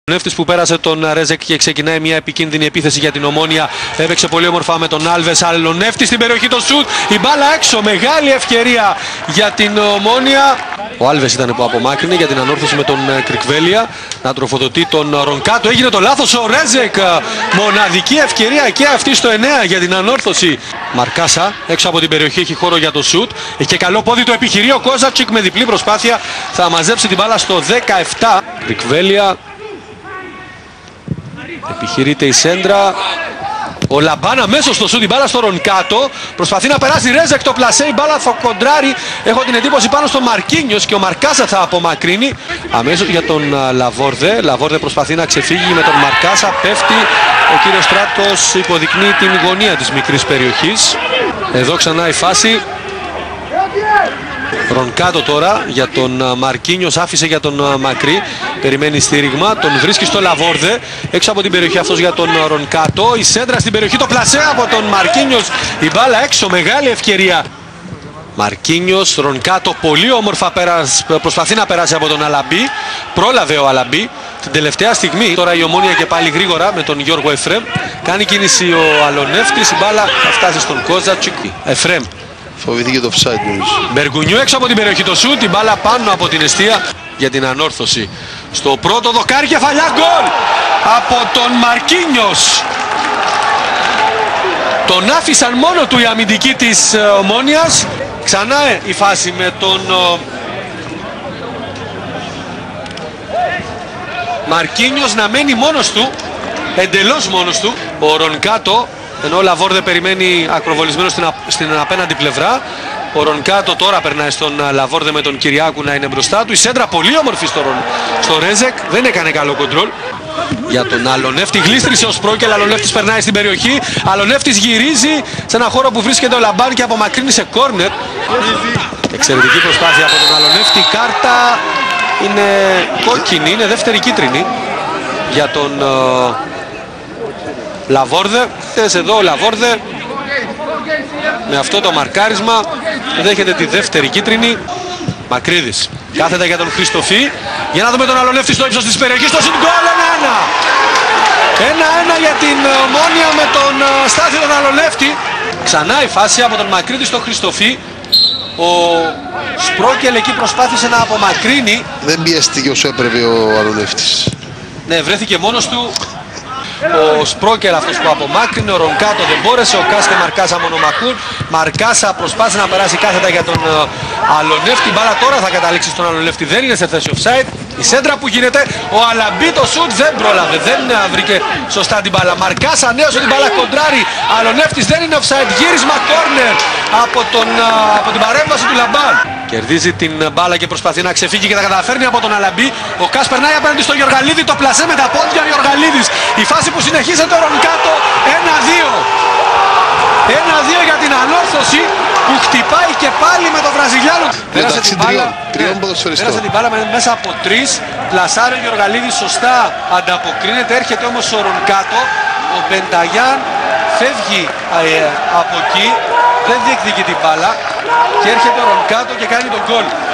Νεύτης που πέρασε τον Ρέζεκ και ξεκινάει μια επικίνδυνη επίθεση για την Ομόνοια. Έπαιξε πολύ όμορφα με τον Άλβες. Αλονεύτη στην περιοχή το σουτ. Η μπάλα έξω. Μεγάλη ευκαιρία για την Ομόνοια. Ο Άλβες ήταν που απομάκρυνε για την ανόρθωση με τον Κρικβέλια. Να τροφοδοτεί τον Ρονκάτο. Έγινε το λάθος ο Ρέζεκ. Μοναδική ευκαιρία και αυτή στο 9 για την ανόρθωση. Μαρκάσα έξω από την περιοχή, έχει χώρο για το σουτ. Έχει και καλό πόδι, το επιχειρεί ο Κόζατσικ με διπλή προσπάθεια. Θα μαζέψει την μπάλα στο 17. Κρικβέλια. Επιχειρείται η σέντρα. Ο Λαμπάν αμέσως στο σούτ, η μπάλα στο Ρονκάτο. Προσπαθεί να περάσει Ρέζεκ το πλασέ, η μπάλα θα κοντράρει. Έχω την εντύπωση πάνω στον Μαρκίνιος και ο Μαρκάσα θα απομακρύνει. Αμέσως για τον Λαβόρδε. Λαβόρδε προσπαθεί να ξεφύγει με τον Μαρκάσα. Πέφτει. Ο κύριος Στράτος υποδεικνύει την γωνία της μικρής περιοχής. Εδώ ξανά η φάση. Ρονκάτο τώρα για τον Μαρκίνιος, άφησε για τον Μακρύ, περιμένει στήριγμα, τον βρίσκει στο Λαβόρδε, έξω από την περιοχή αυτός για τον Ρονκάτο, η σέντρα στην περιοχή, το πλασέ από τον Μαρκίνιος, η μπάλα έξω, μεγάλη ευκαιρία. Μαρκίνιος, Ρονκάτο, πολύ όμορφα προσπαθεί να περάσει από τον Αλαμπή, πρόλαβε ο Αλαμπή την τελευταία στιγμή. Τώρα η Ομόνοια και πάλι γρήγορα με τον Γιώργο Εφρέμ, κάνει κίνηση ο Αλονεύτης, η μπάλα θα φτάσει στον Κόζατσικ. Εφρέμ. Φοβήθηκε το offside νομίζω. Μπεργουνιού έξω από την περιοχή το σούτ, την μπάλα πάνω από την εστία για την ανόρθωση. Στο πρώτο δοκάρι, κεφαλιά, γκολ από τον Μαρκίνιος. Τον άφησαν μόνο του οι αμυντικοί της Ομόνοιας. Ξανά η φάση με τον Μαρκίνιος να μένει μόνος του, εντελώς μόνος του. Ο Ρονκάτο, ενώ ο Λαβόρδε περιμένει ακροβολισμένο στην απέναντι πλευρά. Ο Ρονκάτο τώρα περνάει στον Λαβόρδε με τον Κυριάκου να είναι μπροστά του. Η σέντρα πολύ όμορφη στο Ρέζεκ, δεν έκανε καλό κοντρόλ. Για τον Αλονεύτη, γλίστρισε ο Σπρόκελ, Αλονεύτης περνάει στην περιοχή. Αλονεύτης γυρίζει σε ένα χώρο που βρίσκεται ο Λαμπάν και απομακρύνει σε κόρνερ. Εξαιρετική προσπάθεια από τον Αλονεύτη. Η κάρτα είναι κόκκινη, είναι δεύτερη κίτρινη για τον Λαβόρδε. Εδώ ο Λαβόρδε με αυτό το μαρκάρισμα δέχεται τη δεύτερη κίτρινη. Μακρύδης κάθεται για τον Χριστοφή. Για να δούμε τον Αλονεύτη στο ύψος της περιοχής. Το συντγκόλ 1-1. 1-1 για την Ομόνοια με τον Στάθη τον Αλονεύτη. Ξανά η φάση από τον Μακρύδη στο Χριστοφή. Ο Σπρόκελ εκεί προσπάθησε να απομακρύνει. Δεν πιέστηκε όσο έπρεπε ο Αλονεύτης. Ναι, βρέθηκε μόνος του. Ο Σπρόκελ αυτός που απομάκρυνε, ο Ρονκάτο δεν μπόρεσε, ο Κάσκε Μαρκάσα μονομαχούν. Μαρκάσα προσπάθησε να περάσει κάθετα για τον Αλονεύτη. Μπάλα τώρα θα καταλήξει στον Αλονεύτη, δεν είναι σε θέση offside. Η σέντρα που γίνεται, ο Αλαμπή το σουτ δεν πρόλαβε, δεν βρήκε σωστά την μπάλα. Μαρκάσα νέωσε την μπάλα, κοντράρει. Αλονεύτης δεν είναι offside, γύρισμα κόρνερ από την παρέμβαση του Λαμπάν. Κερδίζει την μπάλα και προσπαθεί να ξεφύγει και τα καταφέρνει από τον Αλαμπή. Ο Κάς περνάει απέναντι στο Γιοργαλίδη, το πλασέ με τα πόδια ο Γιοργαλίδης. Η φάση που συνεχίζεται ο Ρονκάτο, 1-2. 1-2 για την ανόρθωση που χτυπάει και πάλι με τον Βραζιλιάνο. Πέρασε την μπάλα μέσα από τρεις. Πλασάρει ο Γιοργαλίδης, σωστά ανταποκρίνεται. Έρχεται όμως ο Ρονκάτο. Ο Μπενταγιάν φεύγει από εκεί. Δεν διεκδικεί την μπάλα. Και έρχεται ο Ρονκάτο και κάνει τον γκολ.